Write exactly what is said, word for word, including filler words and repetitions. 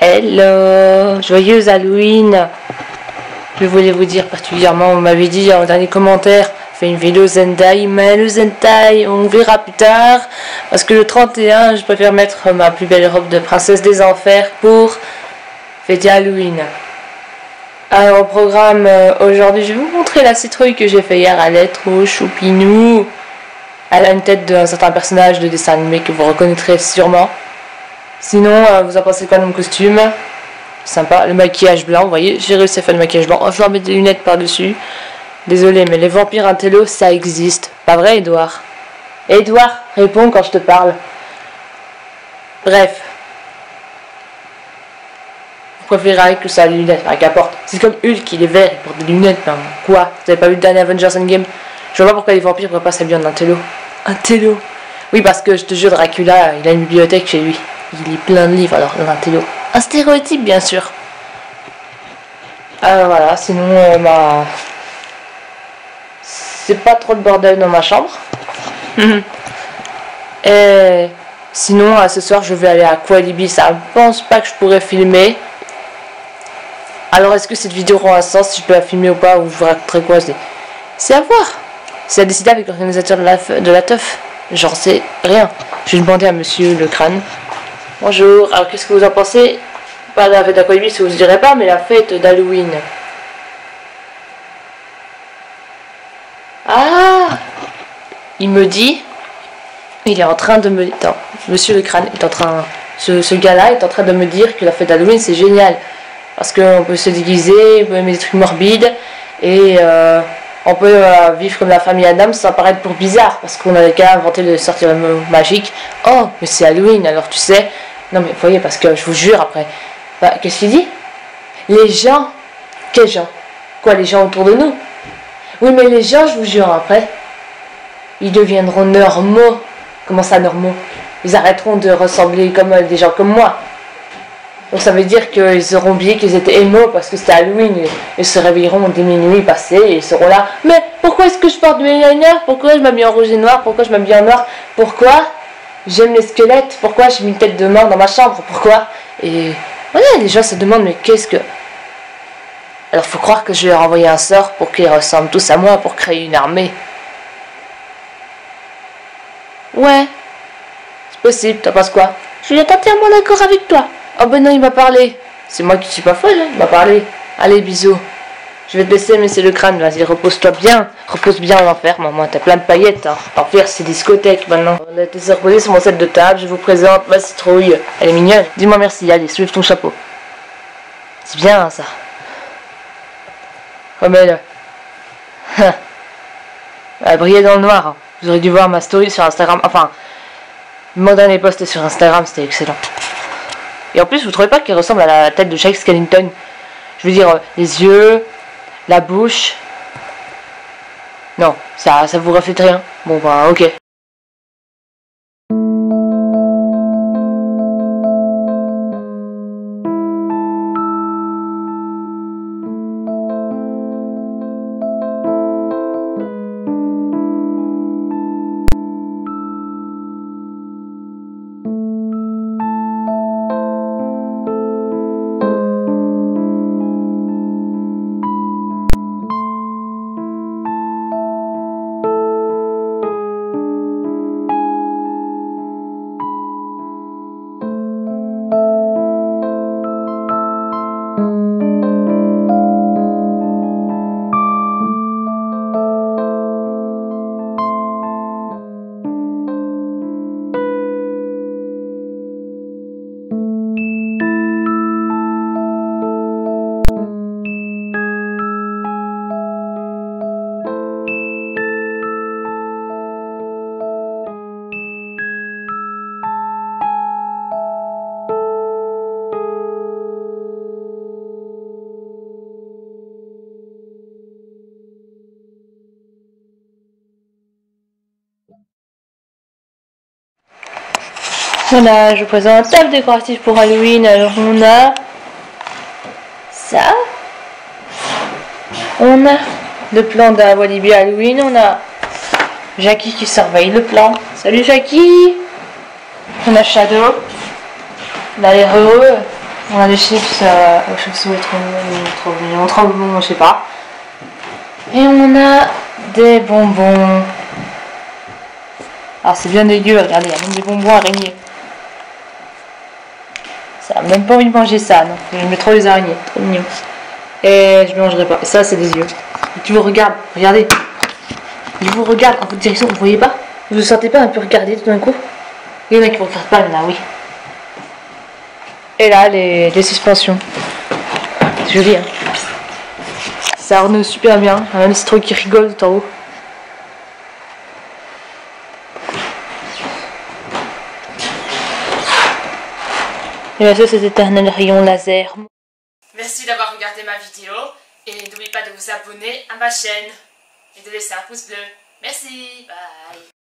Hello, joyeuse Halloween. Je voulais vous dire particulièrement, vous m'avez dit en dernier commentaire, fait une vidéo Zentai, mais le Zentai, on verra plus tard. Parce que le trente et un, je préfère mettre ma plus belle robe de princesse des enfers pour fêter Halloween. Alors au programme, euh, aujourd'hui, je vais vous montrer la citrouille que j'ai fait hier. Elle est trop choupinou. Elle a une tête d'un certain personnage de dessin animé que vous reconnaîtrez sûrement. Sinon, euh, vous en pensez quoi de mon costume? Sympa, le maquillage blanc, vous voyez, j'ai réussi à faire le maquillage blanc. Oh, je vais en mettre des lunettes par-dessus. Désolé, mais les vampires intello, ça existe. Pas vrai, Edouard? Edouard, réponds quand je te parle. Bref. Vous préférez que ça a des lunettes, avec qu'importe. C'est comme Hulk, il est vert, il porte des lunettes. Ben, quoi? Vous avez pas vu le dernier Avengers Endgame? Je vois pas pourquoi les vampires pourraient pas s'habiller en intello. Intello? Oui, parce que je te jure, Dracula, il a une bibliothèque chez lui. Il lit plein de livres, alors l'intello. Un stéréotype, bien sûr. Alors voilà, sinon, euh, bah... c'est pas trop de bordel dans ma chambre. Et sinon, euh, ce soir, je vais aller à Qualibi. Ça, je pense pas que je pourrais filmer. Alors, est-ce que cette vidéo aura un sens, si je peux la filmer ou pas, ou je vous raconterai quoi? C'est à voir. C'est à décider avec l'organisateur de la, de la teuf. J'en sais rien. Je vais demander à monsieur le crâne. Bonjour, alors qu'est-ce que vous en pensez? Pas de la fête d'Aqualibi, si vous ne direz pas, mais la fête d'Halloween. Ah! Il me dit, il est en train de me... Attends, monsieur le crâne est en train... Ce, ce gars-là est en train de me dire que la fête d'Halloween, c'est génial. Parce qu'on peut se déguiser, on peut aimer des trucs morbides, et euh, on peut euh, vivre comme la famille Adam sans paraître pour bizarre, parce qu'on avait qu'à inventer le sortir magique. Oh, mais c'est Halloween, alors tu sais... Non mais vous voyez, parce que je vous jure après... Bah, qu'est-ce qu'il dit? Les gens? Quels gens? Quoi, les gens autour de nous? Oui, mais les gens, je vous jure, après, ils deviendront normaux. Comment ça, normaux? Ils arrêteront de ressembler comme euh, des gens comme moi. Donc ça veut dire qu'ils auront oublié qu'ils étaient émo parce que c'était Halloween. Et ils se réveilleront dès minuit passé et ils seront là. Mais pourquoi est-ce que je porte du eyeliner? Pourquoi je m'habille en rouge et noir? Pourquoi je m'habille en noir? Pourquoi j'aime les squelettes? Pourquoi j'ai mis une tête de mort dans ma chambre? Pourquoi? Et voilà, les gens se demandent, mais qu'est-ce que... Alors faut croire que je vais leur envoyer un sort pour qu'ils ressemblent tous à moi pour créer une armée. Ouais, c'est possible, t'en penses quoi? Je suis entièrement d'accord avec toi. Oh ben non, il m'a parlé. C'est moi qui suis pas folle, hein. Il m'a parlé. Allez, bisous. Je vais te laisser, mais c'est le crâne, vas-y, repose-toi bien. Repose bien en enfer, maman, t'as plein de paillettes. Hein. L'enfer, c'est discothèque maintenant. On a été se reposer sur mon set de table, je vous présente ma citrouille. Elle est mignonne. Dis-moi merci, allez, soulève ton chapeau. C'est bien, ça. Comme elle. Elle brillait dans le noir. Hein. Vous aurez dû voir ma story sur Instagram. Enfin, mon dernier post sur Instagram, c'était excellent. Et en plus, vous trouvez pas qu'elle ressemble à la tête de Shake Skellington? Je veux dire, euh, les yeux, la bouche. Non, ça, ça vous reflète rien. Bon, bah, ok. Voilà, je vous présente un table décoratif pour Halloween. Alors on a ça. On a le plan de Walibi Halloween. On a Jackie qui surveille le plan. Salut Jackie. On a Shadow. On a l'air heureux. On a des chips euh, aux chauves-souris trop mignons, trop mignons, trop bons, je sais pas. Et on a des bonbons. Alors c'est bien dégueu, regardez, il y a même des bonbons araignées. Ça a même pas envie de manger ça, non. J'aime trop les araignées, trop mignon. Et je ne mangerai pas. Et ça, c'est des yeux. Et tu vous regardes, regardez. Il vous regarde en votre direction, vous voyez pas? Vous ne sentez pas un peu regarder tout d'un coup? Il y en a qui ne regardent pas, il y en a, oui. Et là, les, les suspensions. C'est joli, hein. Ça orne super bien. Il y a même Citro qui rigole tout en haut. Et là, ça, c'était un rayon laser. Merci d'avoir regardé ma vidéo et n'oubliez pas de vous abonner à ma chaîne et de laisser un pouce bleu. Merci, bye.